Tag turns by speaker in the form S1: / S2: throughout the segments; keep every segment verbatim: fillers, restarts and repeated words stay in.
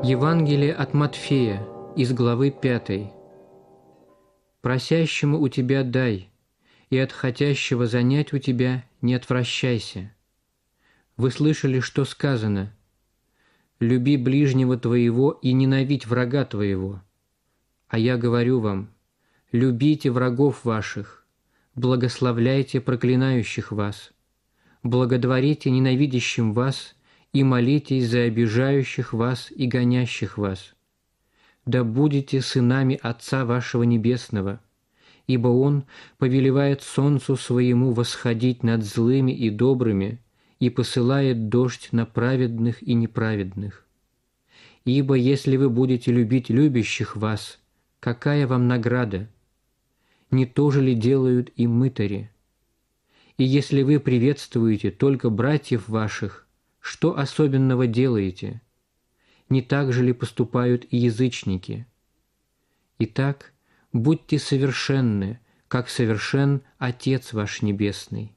S1: Евангелие от Матфея, из главы пятой. «Просящему у тебя дай, и от хотящего занять у тебя не отвращайся. Вы слышали, что сказано: люби ближнего твоего и ненавидь врага твоего. А я говорю вам, любите врагов ваших, благословляйте проклинающих вас, благотворите ненавидящим вас и молитесь за обижающих вас и гонящих вас. Да будете сынами Отца вашего Небесного, ибо Он повелевает солнцу своему восходить над злыми и добрыми и посылает дождь на праведных и неправедных. Ибо если вы будете любить любящих вас, какая вам награда? Не то же ли делают и мытари? И если вы приветствуете только братьев ваших, что особенного делаете? Не так же ли поступают и язычники? Итак, будьте совершенны, как совершен Отец ваш Небесный».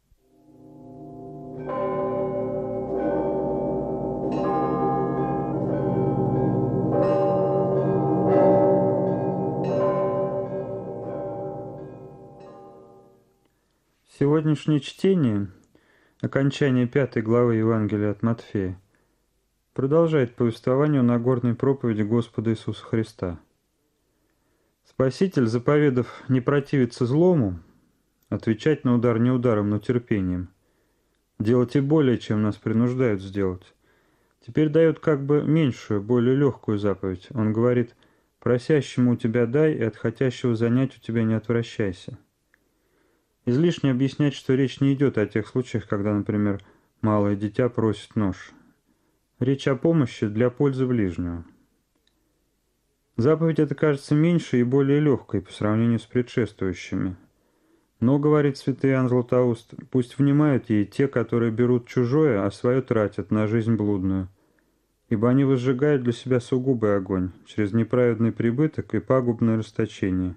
S2: Сегодняшнее чтение, окончание пятой главы Евангелия от Матфея, продолжает повествование о Нагорной проповеди Господа Иисуса Христа. Спаситель, заповедав не противиться злому, отвечать на удар не ударом, но терпением, делать и более, чем нас принуждают сделать, теперь дает как бы меньшую, более легкую заповедь. Он говорит: «Просящему у тебя дай, и от хотящего занять у тебя не отвращайся». Излишне объяснять, что речь не идет о тех случаях, когда, например, малое дитя просит нож. Речь о помощи для пользы ближнего. Заповедь эта кажется меньше и более легкой по сравнению с предшествующими. Но, говорит святый Иоанн Златоуст, пусть внимают ей те, которые берут чужое, а свое тратят на жизнь блудную, ибо они возжигают для себя сугубый огонь через неправедный прибыток и пагубное расточение.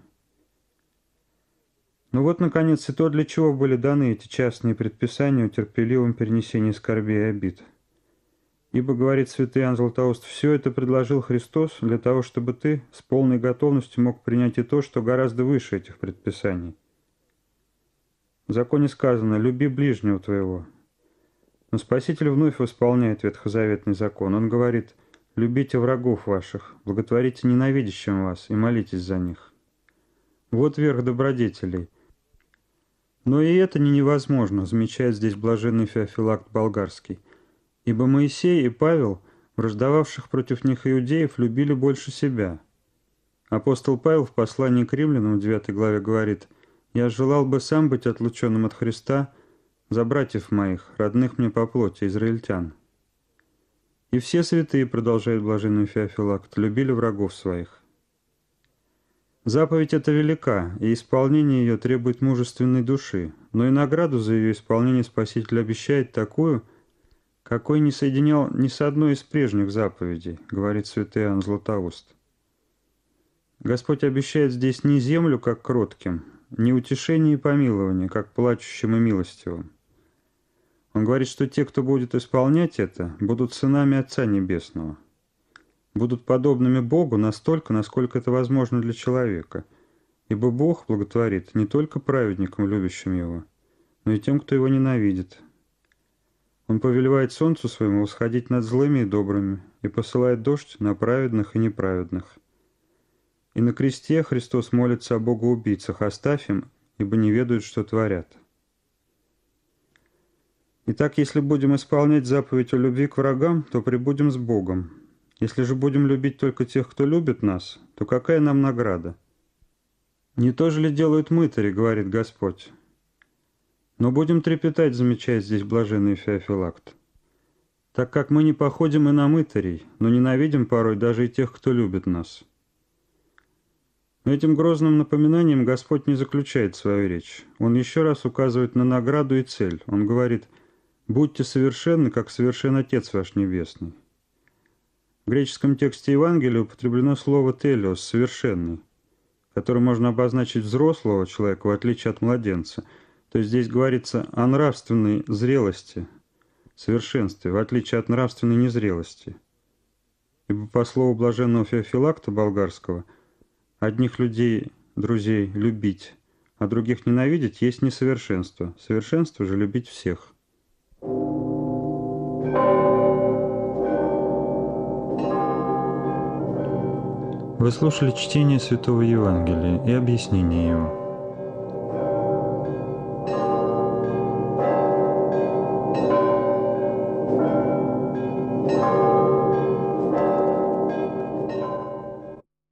S2: Ну вот, наконец, и то, для чего были даны эти частные предписания о терпеливом перенесении скорбей и обид. Ибо, говорит святый Иоанн Златоуст, все это предложил Христос для того, чтобы ты с полной готовностью мог принять и то, что гораздо выше этих предписаний. В законе сказано: «Люби ближнего твоего». Но Спаситель вновь восполняет ветхозаветный закон. Он говорит: «Любите врагов ваших, благотворите ненавидящим вас и молитесь за них». Вот верх добродетелей. Но и это не невозможно, замечает здесь блаженный Феофилакт Болгарский. Ибо Моисей и Павел, враждовавших против них иудеев, любили больше себя. Апостол Павел в послании к римлянам в девятой главе говорит: «Я желал бы сам быть отлученным от Христа за братьев моих, родных мне по плоти, израильтян». И все святые, продолжает блаженный Феофилакт, любили врагов своих. Заповедь эта велика, и исполнение ее требует мужественной души, но и награду за ее исполнение Спаситель обещает такую, какой не соединял ни с одной из прежних заповедей, говорит святый Иоанн Златоуст. Господь обещает здесь не землю, как кротким, не утешение и помилование, как плачущим и милостивым. Он говорит, что те, кто будет исполнять это, будут сынами Отца Небесного, будут подобными Богу настолько, насколько это возможно для человека, ибо Бог благотворит не только праведникам, любящим Его, но и тем, кто Его ненавидит. Он повелевает солнцу своему восходить над злыми и добрыми и посылает дождь на праведных и неправедных. И на кресте Христос молится о богоубийцах: «Оставь им, ибо не ведают, что творят». Итак, если будем исполнять заповедь о любви к врагам, то пребудем с Богом. Если же будем любить только тех, кто любит нас, то какая нам награда? Не то же ли делают мытари, говорит Господь? Но будем трепетать, замечает здесь блаженный Феофилакт, так как мы не походим и на мытарей, но ненавидим порой даже и тех, кто любит нас. Но этим грозным напоминанием Господь не заключает свою речь. Он еще раз указывает на награду и цель. Он говорит: «Будьте совершенны, как совершен Отец ваш Небесный». В греческом тексте Евангелия употреблено слово «телиос» — «совершенный», которым можно обозначить взрослого человека, в отличие от младенца. То есть здесь говорится о нравственной зрелости, совершенстве, в отличие от нравственной незрелости. Ибо по слову блаженного Феофилакта Болгарского, одних людей, друзей, любить, а других ненавидеть есть несовершенство. Совершенство же любить всех. Вы слушали чтение Святого Евангелия и объяснение его.